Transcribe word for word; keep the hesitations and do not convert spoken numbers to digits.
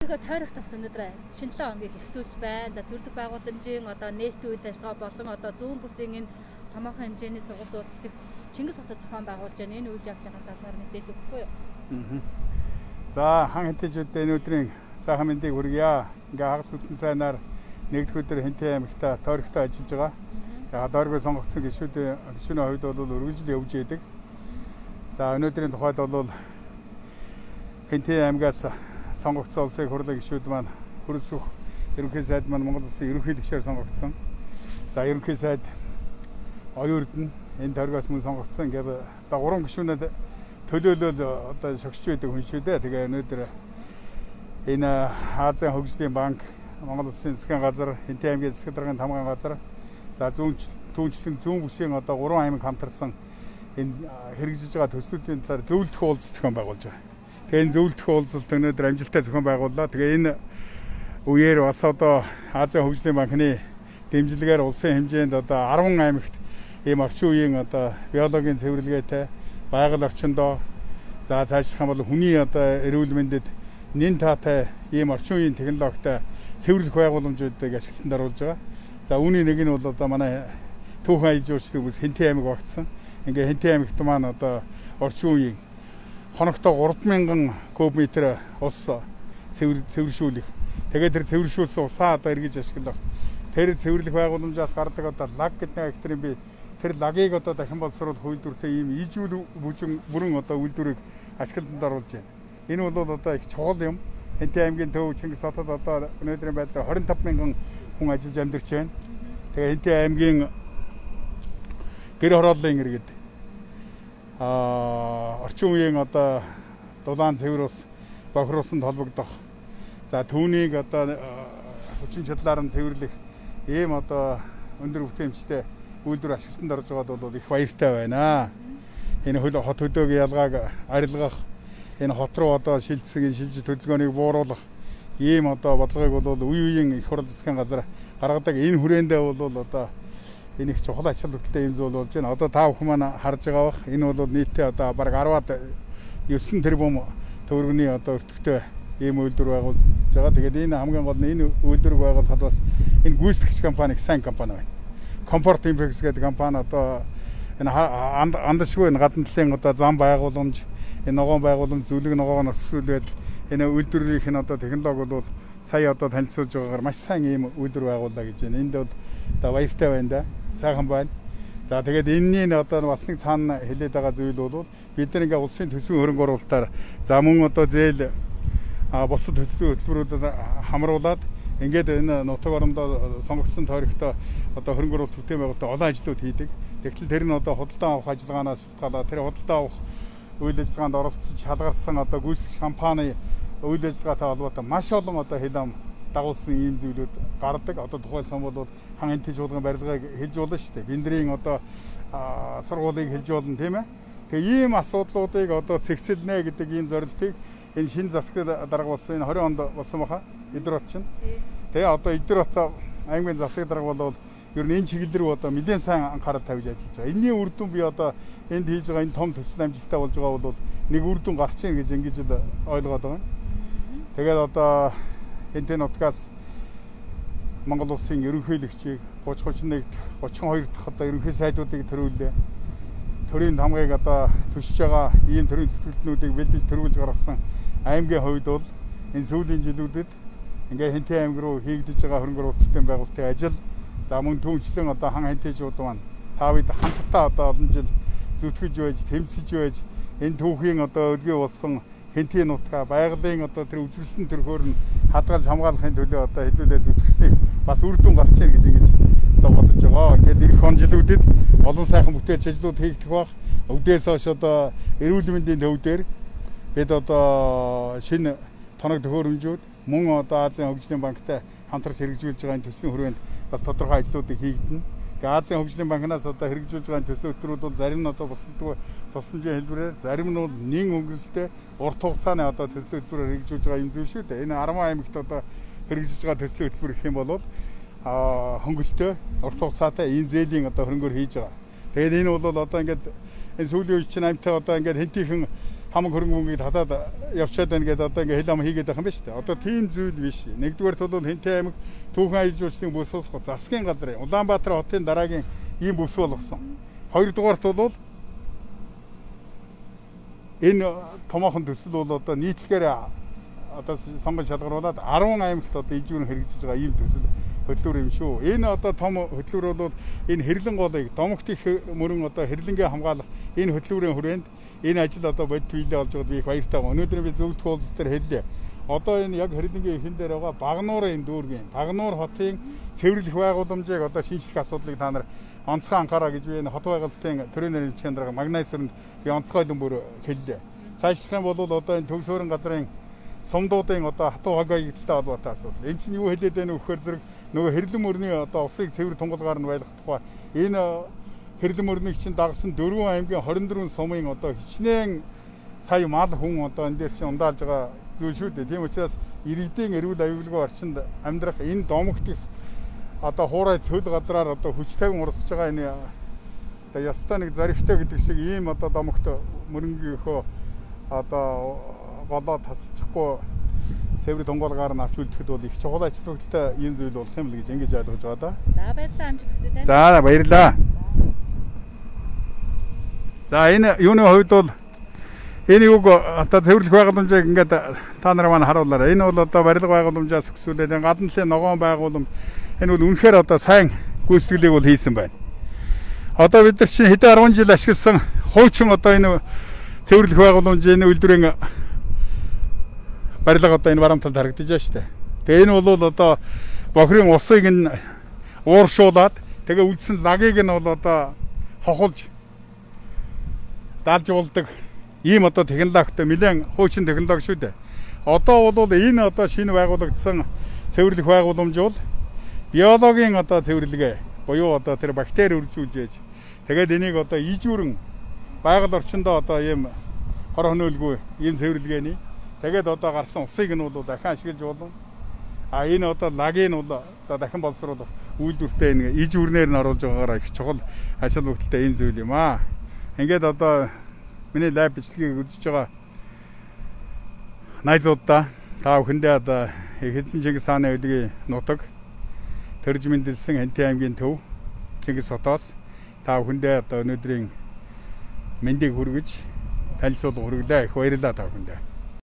тойрох тас өнөөдөр шинэ жилийн онгийг эхлүүлж байна. За зөвлөх байгууламжийн одоо нээлттэй үйл ажиллагаа болон одоо зүүн бүсийн энэ томоохон хэмжээний сургуулиуд сэтгэл Чингис хотод зохион байгуулж байна. Энэ үйл явдлын талаар мэдээлэл өгөхгүй юу? Аа. За хан хэнтэйчүүд энэ өдрийн сайхан мэндийг хүргье. Ингээ хагас бүтэн сайнаар нэгдүгээр өдөр Хэнтэй аймагта тойрогтой ажиллаж байгаа. За доргой сонгогдсон гишүүд гишүүний хувьд бол үргэлжлэн явж байдаг. За өнөөдрийн тухайд бол Хэнтэй аймгаас сонгогдсон улсын хурлын гишүүд маань хөрөлсөх ерөнхий сайд маань Монгол улсын ерөнхийлөгчөөр сонгогдсон. За ерөнхий сайд оюурд нь энэ тойргоос мөн сонгогдсон. Ингээд одоо гурван гишүүнээ төлөөлөл одоо шогсч байдаг хүн шүү дээ. Тэгээ өнөөдөр энэ Азийн хөгжлийн банк, Монгол улсын засгийн газар, Хэнтэй аймгийн засаг даргын тамгын газар, за зүүн түүнчлэн зүүн бүсийн одоо гурван аймаг хамтарсан энэ хэрэгжиж байгаа төслүүдийн талаар зөвлөлт уулзалт зохион байгуулж байгаа. Тэгээ энэ зөвлөлт уулзалт өнөөдөр амжилттай зохион байгууллаа. Тэгээ энэ үеэр бас одоо Азийн хөгжлийн банкны дэмжлэгээр улсын хэмжээнд одоо арван аймагт ийм орчин үеийн одоо биологийн цэвэрлэгээтэй байгаль орчиндоо за цаашлах юм бол хүний одоо эрүүл мэндэд нэн таатай ийм орчин үеийн технологитой цэвэрлэх байгууламжуудыг ашиглалтанд оруулж байгаа. За үүний нэг нь бол одоо манай түүхэн аяж уучлалын бүс Хэнтэй аймаг багтсан. Ингээ Хэнтэй аймагт маань одоо орчин үеийн хоногтой гурван мянган куб метр ус цэвэршүүлэх. Тэгээд тэр цэвэршүүлсэн усаа одоо эргэж ашиглах. Тэр цэвэрлэх байгууламжаас гардаг одоо лаг гэдэг экстрем би тэр лагийг одоо дахин боловсруулах үйлдвэртэй ийм ижүүл бүрэн одоо үйлдвэрийг ашиглалтанд оруулж байна. Энэ бол одоо их чухал юм. Хэнтэй аймгийн төв Чингис хотод одоо өнөөдрийн байдлаар двадцать пять мянган хүн ажиллаж амьдарч байна. Тэгээ Хэнтэй аймгийн гэр хорооллын иргэд а орчин үеийн одоо дулаан цэвэр ус бохируулсанд холбогдох. За түүнийг одоо хүчин чадлаар нь цэвэрлэх ийм одоо өндөр бүтээмжтэй үйлдвэр ашиглалтанд орж байгаад бол их баяртай байна. Энэ хөл хот хөдөөгийн ялгааг арилгах, энэ хот руу одоо шилжсгийн шилжиж төлөвлөгөөнийг бууруулах ийм одоо бодлогыг бол үе үеийн их хурл засгийн газар гаргадаг. Энэ хүрээндээ бол одоо энэ их чухал ач холбогдолтой юм зүйл болж байна. Одоо та бүхэн маань харж байгаа бах. Энэ бол нийтдээ одоо бараг арваад девять тэрбум төгрөгийн одоо өртөгтэй ийм үйлдвэр байгуулж байгаа. Тэгээд энэ хамгийн гол нь энэ үйлдвэрийг байгуулахад бас энэ гүйцэтгэгч компани сайн компани байна. Comfort Impex гэдэг компани одоо энэ андашгүй гадна талын одоо зам байгууламж, энэ ногоон байгууламж, зүлэг ногоог насвруулээд энэ үйлдвэрийнх нь одоо технологи бол сая одоо танилцуулж байгаагаар маш сайн ийм үйлдвэр байгууллаа гэж байна. Энд бол одоо баяртай байна да. Сайхан байна. За тэгээд энэний одоо бас нэг цаана хэлээд байгаа зүйл бол бид нар ингээ улсын төсвийн хөрөнгө оруулалтаар за мөн одоо зээл бусад хөтөлбөрүүдэд хамруулад ингээд энэ нутаг орондоо сонгогдсон тойрогтой одоо хөрөнгө оруулалт бүтээн байгуулалтад олон ажлууд хийдэг. Тэгтэл тэр нь одоо худалдан авах ажиллагаанаас шалтгаалаад тэр худалдан авах үйл ажиллагаанд оролцож шалгарсан одоо гүйцэтгэгч компани үйл ажиллагаатай холбоотой маш олон одоо хэл ам дагуулсан ийм зүйлүүд гардаг. Одоо тухайлх юм бол хан хэнтэй чуулган барилгааг хэлж болно шүү дээ. Биндрийн одоо сургуулийг хэлж болно тийм ээ. Тэгээ ийм асуудлуудыг одоо цэгцэлнэ гэдэг ийм зорилтыг энэ шинэ засаг дарга болсон энэ двадцать онд болсон баха. Идэр бот чинь. Тэгээ одоо Идэр бот аймгийн засаг дарга бол ер нь энэ чиглэл рүү одоо нэлээд сайн анхаарал тавьж ажиллаж байгаа. Энэний үр дүн би одоо энд хийж байгаа энэ том төсөл амжилттай болж байгаа бол нэг үр дүн гарч ийн гэж ингэж л ойлгоод байгаа. Тэгээд одоо Хэнтэй нутгаас Монгол улсын ерөнхийлөгчийг тридцать тридцать нэг тридцать two дахь одоо ерөнхий сайдуудыг төрүүлээ. Төрийн тамгыг одоо төшиж байгаа ийм төрийн зөвтгөлтнүүдийг бэлдэж төрүүлж гаргасан аймгийн хувьд бол энэ сүүлийн жилүүдэд ингээ Хэнтэй аймаг руу хийгдэж байгаа хөрөнгө оруулалт бүтээн байгуулалтын ажил за мөн түүнчлэн одоо хан хэнтэйчүүд маань та бид хамтдаа одоо олон жил зүтгэж байж, тэмцэж байж энэ түүхийн одоо өлгий болсон Хэнтэй нутгаа байгалийн одоо тэр үзэсгэлэн төрхөөр нь хадгалж хамгаалахын төлөө одоо хэдүүлээ зүтгэснийг бас үр дүн гарч ийн гэж ингэж одоо бодож байгаа. Ингээд эх он жилүүдэд олон сайхан бүтээлч ажлууд хийгдэх баг. Өвдөөс хойш одоо эрүүл мэндийн төв дээр бид одоо шинэ тоног төхөөрөмжүүд мөн одоо Азийн хөгжлийн банктай хамтарч хэрэгжүүлж байгаа энэ төслийн хүрээнд бас тодорхой ажлуудыг хийгдэнэ. Тэгээ Азийн хөгжлийн банкнаас одоо хэрэгжүүлж байгаа төслийн өдрүүд бол зарим нь одоо бусдад тусламжийн хэлбэрээр, зарим нь бол нэн өнгөлөлтөй урт хугацааны одоо төслийн хөтөлбөрөөр хэрэгжүүлж байгаа юм зүйл шүү дээ. Энэ арван аймагт одоо хэрэгжиж байгаа төслийн хөтөлбөр гэх юм бол а хөнгөлөлтөй урт хугацаатай ийм зээлийн одоо хөрөнгөөр хийж байгаа. Тэгээд энэ бол одоо ингээд энэ сүүлийн үе чинь амтаа одоо ингээд хэнтийнхэн хам хөрөнгө мөнгөийг татаад явчаад байна гэдэг одоо ингээ хэл ам хийгээд байгаа юм байна шүү дээ. Одоо тийм зүйл биш. Нэгдүгээр тул Хэнтэй аймаг түүхэн аялал жуулчлалын бүс болгох засгийн газрын Улаанбаатар хотын дараагийн ийм бүс болгосон. Хоёрдугаар тул энэ томоохон төсөл бол одоо нийтлэгээр одоо сонгон шалгаруулад арван аймагт одоо ижүүрэн хэрэгжиж байгаа ийм төсөл хөтлөөр юм шүү. Энэ одоо том хөтлөөр бол энэ хэрлэн голыг домогт их мөрөн одоо хэрлэнгээ хамгаалах энэ хөтлөөрийн хүрээнд энэ ажил одоо бодит биелээ болж байгаад би их баяртай байна. Өнөөдөр би зөвлөлт уулз дээр хэллээ. Одоо энэ яг хэрлэнгийн эхэн дээр байгаа Багнуурын дүүргийн Багнуур хотын цэвэрлэх байгууламжийг одоо шинжлэх асуудлыг та нар онцгой анхаараа гэж би энэ хот байгуулалтын төрийн нэрийн дарга Магнайсэрэнд би онцгойлон бүр хэллээ. Цаашлах юм бол одоо энэ төгс суурин газрын сумдуудын одоо хатуу хогоёгдолтой холбоотой асуудал. Энэ чинь юу хэлээд байна вэ гэхээр зэрэг нөгөө хэрлэн мөрний одоо усыг цэвэр тунгалгаар нь байлгах тухай энэ хэрлэн мөрнийг чинь дагсан дөрвөн аймгийн хорин дөрвөн сумын одоо хичнээн сая мал хүн одоо эндээс чинь ундаалж байгаа зүйл шүү дээ. Тийм учраас иргэдийн эрүүл аюулгүй орчинд амьдрах энэ домогт их одоо хуурай цөл газраар одоо хүч тавин урсж байгаа энэ одоо ястаа нэг заригтай гэдэг шиг ийм одоо домогт мөрөнгийнхөө одоо голоо тасчихгүй цэвэр тунгалгаар нь авч үлдэхэд бол их чухал ач холбогдолтой ийм зүйл болох юм л гэж ингэж ойлгож байгаа да. За баярлалаа амжилт хүсье. За баярлалаа. За энэ юуны хувьд бол энэ юуг одоо цэвэрлэх байгууламжийг ингээд та нар маань харуулаарай. Энэ бол одоо барилга байгууламжаас өксүүлээд гадна талын ногоон байгууламж энэ бол үнэхээр одоо сайн гүйцэтгэлийг бол хийсэн байна. Одоо бид нар чинь хэдэн арван жил ашигласан хуучин одоо энэ цэвэрлэх байгууламжийн үйлдвэрийн барилга одоо энэ барамталд харагдаж байна шүү дээ. Тэгээ энэ бол одоо бохрын усыг нь ууршуулад тэгээ үлдсэн лагийг нь бол одоо хохолж даалж болдог ийм одоо технологитой нэлээд хуучин технологи шүү дээ. Одоо бол энэ одоо шинэ байгуулагдсан цэвэрлэх байгууламж бол биологийн одоо цэвэрлэгээ буюу одоо тэр бактери үржүүлж тэгээд энийг одоо ижүүрэн байгаль орчиндөө одоо ийм хор хөнөөлгүй ийм цэвэрлэгээний тэгээд одоо гарсан усыг нь бол дахин ашиглаж болно. А энэ одоо лагийг нь бол одоо дахин боловсруулах үйлдвэртэй энэ ижүүрнээр нь оруулж байгаагаар их чухал ач холбогдолтой ийм зүйл юм аа. Ингээд одоо миний лайв бичлэгийг үзэж байгаа найзуудаа та бүхэндээ одоо Эзэн Чингис хааны өдрийн нутаг төрж мэндэлсэн Хэнтэй аймгийн төв Чингис хотоос та бүхэндээ одоо өнөөдрийн мэндийг хүргэж танилцуулга хүргэлээ. Их баярлалаа та бүхэндээ.